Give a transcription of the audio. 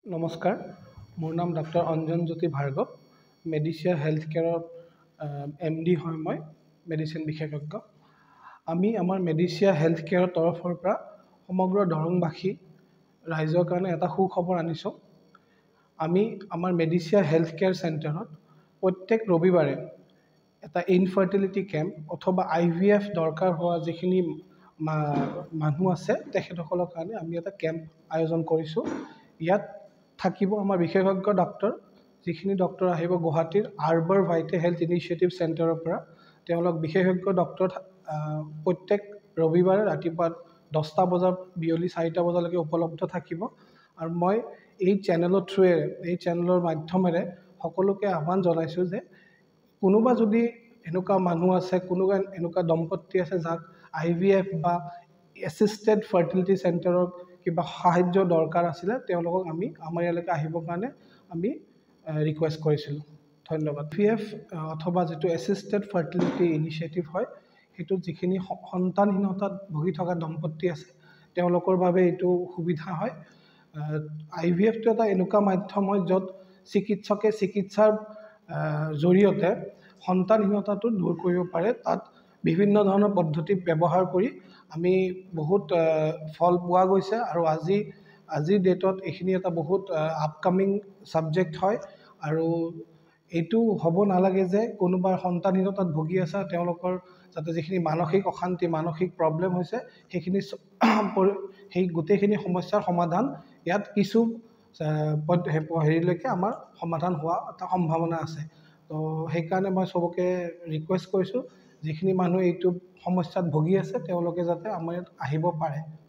নমস্কাৰ, মোৰ নাম ডক্টৰ অঞ্জন জ্যোতি ভাৰ্গৱ। মেডিচিয়া হেল্থ কেয়াৰৰ MD হয় মই, মেডিচিন বিশেষজ্ঞ। আমি আমাৰ মেডিচিয়া হেল্থ কেয়াৰৰ তৰফৰ পৰা সমগ্ৰ দৰংবাসী ৰাইজৰ কাৰণে এটা সুখবৰ আনিছোঁ। আমি আমাৰ মেডিচিয়া হেল্থ কেয়াৰ চেণ্টাৰত প্ৰত্যেক ৰবিবাৰে এটা ইনফাৰ্টিলিটি কেম্প অথবা IVF দৰকাৰ হোৱা যিখিনি মানুহ আছে তেখেতসকলৰ কাৰণে আমি এটা কেম্প আয়োজন কৰিছোঁ। ইয়াত থাকিব আমাৰ বিশেষজ্ঞ ডক্টৰ, যিখিনি ডক্টৰ আহিব গুৱাহাটীৰ আৰ্বাৰ ভাইটে হেল্থ ইনিচিয়েটিভ চেণ্টাৰৰ পৰা। তেওঁলোক বিশেষজ্ঞ ডক্টৰ প্ৰত্যেক ৰবিবাৰে ৰাতিপুৱা 10টা বজাৰ বিয়লি 4টা বজালৈকে উপলব্ধ থাকিব। আৰু মই এই চেনেলৰ মাধ্যমেৰে সকলোকে আহ্বান জনাইছোঁ যে কোনোবা যদি এনেকুৱা মানুহ আছে, কোনোবা এনেকুৱা দম্পতি আছে যাক IVF বা এছিষ্টেড ফাৰ্টিলিটি চেণ্টাৰৰ কিবা সাহায্য দৰকাৰ আছিলে, তেওঁলোকক আমি আমাৰ ইয়ালৈকে আহিবৰ কাৰণে আমি ৰিকুৱেষ্ট কৰিছিলোঁ। ধন্যবাদ। IVF অথবা যিটো এছিষ্টেড ফাৰ্টিলিটি ইনিচিয়েটিভ হয়, সেইটোত যিখিনি সন্তানহীনতাত ভুগি থকা দম্পতি আছে তেওঁলোকৰ বাবে এইটো সুবিধা হয়। IVFটো এটা এনেকুৱা মাধ্যম হয় য'ত চিকিৎসকে চিকিৎসাৰ জৰিয়তে সন্তানহীনতাটো দূৰ কৰিব পাৰে। তাত বিভিন্ন ধৰণৰ পদ্ধতি ব্যৱহাৰ কৰি আমি বহুত ফল পোৱা গৈছে। আৰু আজিৰ ডেটত এইখিনি এটা বহুত আপকামিং ছাবজেক্ট হয়। আৰু এইটো হ'ব নালাগে যে কোনোবাৰ সন্তানহীনতাত ভুগি আছে, তেওঁলোকৰ যাতে যিখিনি মানসিক অশান্তি, মানসিক প্ৰব্লেম হৈছে সেই গোটেইখিনি সমস্যাৰ সমাধান ইয়াত কিছু হেৰিলৈকে আমাৰ সমাধান হোৱা এটা সম্ভাৱনা আছে। তো সেইকাৰণে মই চবকে ৰিকুৱেষ্ট কৰিছোঁ, যিখিনি মানুহ এইটো সমস্যাত ভুগি আছে তেওঁলোকে যাতে আমাৰ ইয়াত আহিব পাৰে।